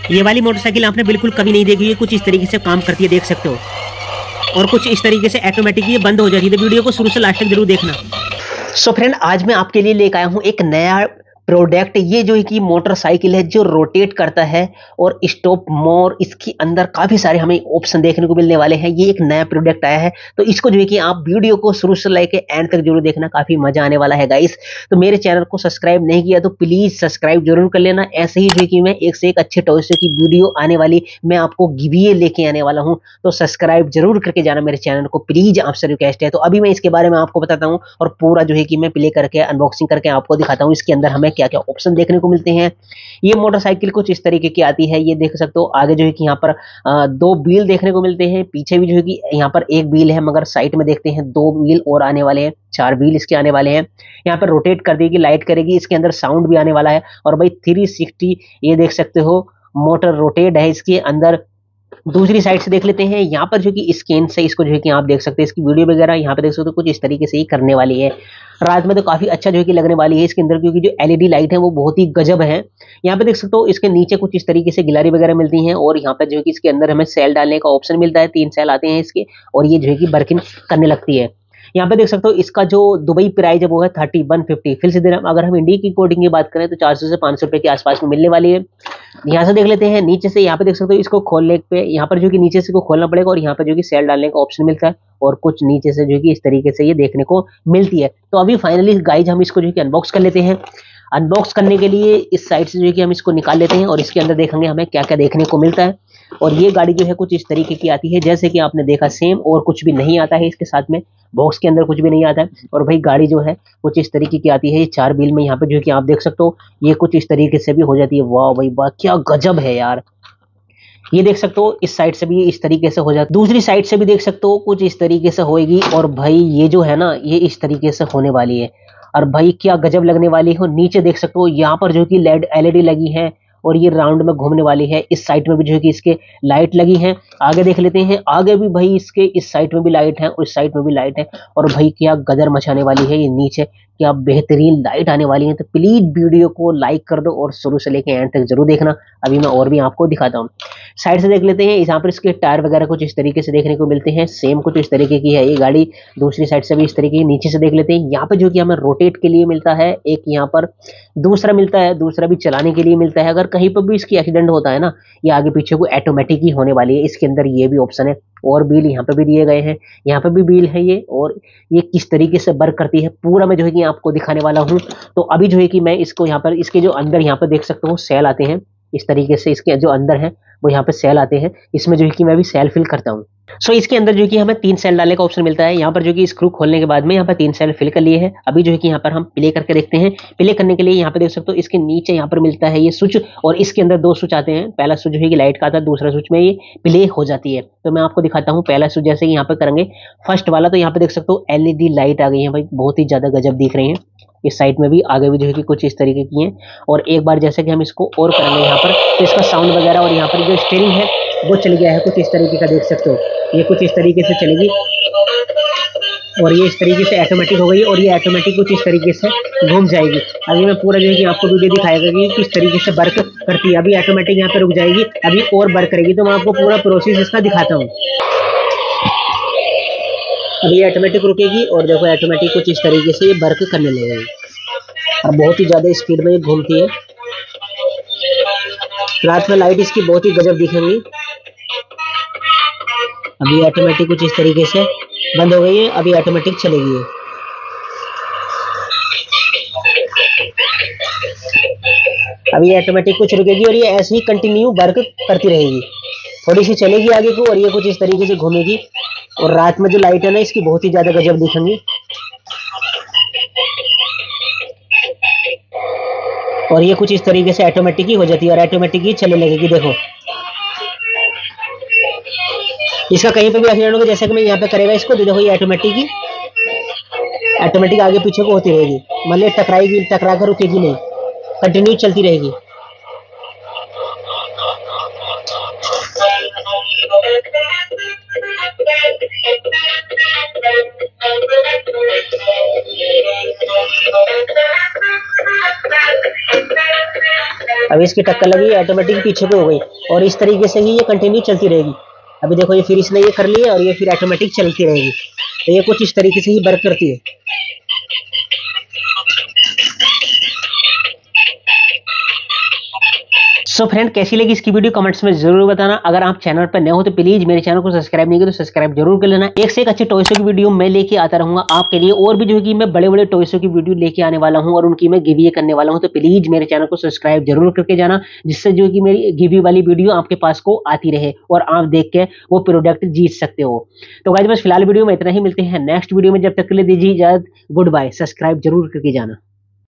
ये वाली मोटरसाइकिल आपने बिल्कुल कभी नहीं देखी है, कुछ इस तरीके से काम करती है, देख सकते हो। और कुछ इस तरीके से ऑटोमेटिक ये बंद हो जाती है। तो वीडियो को शुरू से लास्ट तक जरूर देखना। सो फ्रेंड, आज मैं आपके लिए लेकर आया हूँ एक नया प्रोडक्ट। ये जो है कि मोटरसाइकिल है जो रोटेट करता है और स्टॉप मोर, इसके अंदर काफी सारे हमें ऑप्शन देखने को मिलने वाले हैं। ये एक नया प्रोडक्ट आया है, तो इसको जो है कि आप वीडियो को शुरू से लेके एंड तक जरूर देखना, काफी मजा आने वाला है गाइस। तो मेरे चैनल को सब्सक्राइब नहीं किया तो प्लीज सब्सक्राइब जरूर कर लेना। ऐसे ही जो है कि मैं एक से एक अच्छे टॉयस की वीडियो आने वाली, मैं आपको गिविए लेके आने वाला हूँ, तो सब्सक्राइब जरूर करके जाना मेरे चैनल को, प्लीज आपसे रिक्वेस्ट है। तो अभी मैं इसके बारे में आपको बताता हूँ और पूरा जो है कि मैं प्ले करके अनबॉक्सिंग करके आपको दिखाता हूँ इसके अंदर हमें क्या क्या ऑप्शन देखने को मिलते हैं। ये मोटरसाइकिल कुछ इस तरीके की आती है, ये देख सकते हो। आगे जो है कि यहाँ पर दो व्हील देखने को मिलते हैं, पीछे भी जो है कि यहाँ पर एक व्हील है, मगर साइड में देखते हैं दो व्हील और आने वाले हैं, 4 व्हील इसके आने वाले हैं। यहाँ पर रोटेट कर देगी, लाइट करेगी, इसके अंदर साउंड भी आने वाला है। और भाई 360 ये देख सकते हो, मोटर रोटेट है इसके अंदर। दूसरी साइड से देख लेते हैं, यहाँ पर जो कि स्कैन से इसको जो है कि आप देख सकते हैं, इसकी वीडियो वगैरह यहाँ पे देख सकते हो, कुछ इस तरीके से ही करने वाली है। रात में तो काफी अच्छा जो है कि लगने वाली है इसके अंदर, क्योंकि जो एलईडी लाइट है वो बहुत ही गजब है। यहाँ पे देख सकते हो इसके नीचे कुछ इस तरीके से गिलारी वगैरह मिलती हैं, और यहाँ पे जो है कि इसके अंदर हमें सेल डालने का ऑप्शन मिलता है, 3 सेल आते हैं इसके, और ये जो है कि वर्किंग करने लगती है। यहाँ पे देख सकते हो इसका जो दुबई प्राइस है वो है 3150। फिर से अगर हम इंडिया की कोडिंग की बात करें तो 400 से 500 रुपए के आसपास में मिलने वाली है। यहाँ से देख लेते हैं नीचे से, यहाँ पे देख सकते हो इसको खोलने पे, यहाँ पर जो कि नीचे से को खोलना पड़ेगा और यहाँ पे जो कि सेल डालने का ऑप्शन मिलता है, और कुछ नीचे से जो कि इस तरीके से ये देखने को मिलती है। तो अभी फाइनली गाइज हम इसको जो कि अनबॉक्स कर लेते हैं। अनबॉक्स करने के लिए इस साइड से जो कि हम इसको निकाल लेते हैं और इसके अंदर देखेंगे हमें क्या क्या देखने को मिलता है। और ये गाड़ी जो है कुछ इस तरीके की आती है, जैसे कि आपने देखा सेम, और कुछ भी नहीं आता है इसके साथ में, बॉक्स के अंदर कुछ भी नहीं आता है। और भाई गाड़ी जो है कुछ इस तरीके की आती है, ये 4 व्हील में यहाँ पे जो है कि आप देख सकते हो ये कुछ इस तरीके से भी हो जाती है। वाह भाई वाह, क्या गजब है यार। ये देख सकते हो इस साइड से भी इस तरीके से हो जाती है, दूसरी साइड से भी देख सकते हो कुछ इस तरीके से होएगी। और भाई ये जो है ना, ये इस तरीके से होने वाली है, और भाई क्या गजब लगने वाली है। नीचे देख सकते हो यहाँ पर जो कि लेड एलईडी लगी है, और ये राउंड में घूमने वाली है। इस साइड में भी जो है कि इसके लाइट लगी है। आगे देख लेते हैं, आगे भी भाई इसके इस साइड में भी लाइट है, उस साइड में भी लाइट है। और भाई क्या गदर मचाने वाली है ये नीचे, क्या बेहतरीन लाइट आने वाली है। तो प्लीज वीडियो को लाइक कर दो और शुरू से लेकर एंड तक जरूर देखना। अभी मैं और भी आपको दिखाता हूँ। साइड से देख लेते हैं, यहाँ पर इसके टायर वगैरह कुछ इस तरीके से देखने को मिलते हैं, सेम कुछ इस तरीके की है ये गाड़ी। दूसरी साइड से भी इस तरीके की। नीचे से देख लेते हैं, यहाँ पे जो कि हमें रोटेट के लिए मिलता है एक, यहाँ पर दूसरा मिलता है, दूसरा भी चलाने के लिए मिलता है। अगर कहीं पर भी इसकी एक्सीडेंट होता है ना, ये आगे पीछे को ऑटोमेटिक ही होने वाली है। इसके अंदर ये भी ऑप्शन है, और व्हील यहाँ पे भी दिए गए हैं, यहाँ पे भी व्हील है ये, और ये किस तरीके से वर्क करती है पूरा मैं जो है कि आपको दिखाने वाला हूँ। तो अभी जो है कि मैं इसको यहाँ पर, इसके जो अंदर यहाँ पर देख सकते हो सेल आते हैं इस तरीके से, इसके जो अंदर है वो यहाँ पे सेल आते हैं, इसमें जो है कि मैं भी सेल फिल करता हूँ। सो इसके अंदर जो है कि हमें 3 सेल डालने का ऑप्शन मिलता है। यहाँ पर जो कि स्क्रू खोलने के बाद में यहाँ पर 3 सेल फिल कर लिए हैं। अभी जो है कि यहाँ पर हम प्ले करके देखते हैं। प्ले करने के लिए यहाँ पे देख सकते हो इसके नीचे यहाँ पर मिलता है ये स्विच, और इसके अंदर 2 स्विच आते हैं। पहला स्विच जो है कि लाइट का आता है, दूसरा स्विच में ये प्ले हो जाती है। तो मैं आपको दिखाता हूँ पहला स्विच जैसे कि यहाँ पे करेंगे फर्स्ट वाला, तो यहाँ पे देख सकते हो एलईडी लाइट आ गई है भाई, बहुत ही ज्यादा गजब दिख रही है। इस साइड में भी, आगे भी जो है कि कुछ इस तरीके की है। और एक बार जैसे कि हम इसको और करेंगे यहाँ पर, तो इसका साउंड वगैरह, और यहाँ पर जो स्टीयरिंग है वो चल गया है कुछ इस तरीके का, देख सकते हो ये कुछ इस तरीके से चलेगी, और ये इस तरीके से ऑटोमेटिक हो गई, और ये ऑटोमेटिक कुछ इस तरीके से घूम जाएगी। अभी मैं पूरा जो है कि आपको वीडियो दिखाएगा कि किस तरीके से वर्क करती है। अभी ऑटोमेटिक यहाँ पे रुक जाएगी, अभी और वर्क करेगी, तो मैं आपको पूरा प्रोसेस इसका दिखाता हूँ। अभी ऑटोमेटिक रुकेगी, और देखो ऑटोमेटिक कुछ इस तरीके से ये वर्क करने लगेगी, और बहुत ही ज्यादा स्पीड में ये घूमती है। रात में लाइट इसकी बहुत ही गजब दिखेंगी। अभी ऑटोमेटिक कुछ इस तरीके से बंद हो गई है, अभी ऑटोमेटिक चलेगी है। अभी ऑटोमेटिक कुछ रुकेगी, और ये ऐसे ही कंटिन्यू वर्क करती रहेगी। थोड़ी सी चलेगी आगे को, और ये कुछ इस तरीके से घूमेगी। और रात में जो लाइट है ना इसकी बहुत ही ज्यादा गजब दिखेंगी, और ये कुछ इस तरीके से ऑटोमेटिक ही हो जाती है, और ऑटोमेटिक ही चलने लगेगी। देखो इसका कहीं पे भी एक्सीडेंट होगा, जैसे कि मैं यहाँ पे करेगा इसको, तो देखो ये ऑटोमेटिक आगे पीछे को होती रहेगी, मतलब टकराएगी, टकरा कर रुकेगी नहीं, कंटिन्यू चलती रहेगी। अभी इसकी टक्कर लगी, ऑटोमेटिक पीछे पे हो गई और इस तरीके से ही ये कंटिन्यू चलती रहेगी। अभी देखो ये फिर इसने ये कर लिया और ये फिर ऑटोमेटिक चलती रहेगी। तो ये कुछ इस तरीके से ही वर्क करती है। सो फ्रेंड, कैसी लगी इसकी वीडियो कमेंट्स में जरूर बताना। अगर आप चैनल पर नए हो तो प्लीज मेरे चैनल को सब्सक्राइब नहीं किया तो सब्सक्राइब जरूर कर लेना। एक से एक अच्छे टॉयसों की वीडियो मैं लेके आता रहूंगा आपके लिए, और भी जो है कि मैं बड़े बड़े टॉयसों की वीडियो लेके आने वाला हूं और उनकी मैं गिवे करने वाला हूं। तो प्लीज मेरे चैनल को सब्सक्राइब जरूर करके जाना, जिससे जो कि मेरी गिवे वाली वीडियो आपके पास को आती रहे और आप देख के वो प्रोडक्ट जीत सकते हो। तो गाइस बस फिलहाल वीडियो में इतना ही, मिलते हैं नेक्स्ट वीडियो में। जब तक के लिए दीजिए इजाजत, गुड बाय। सब्सक्राइब जरूर करके जाना।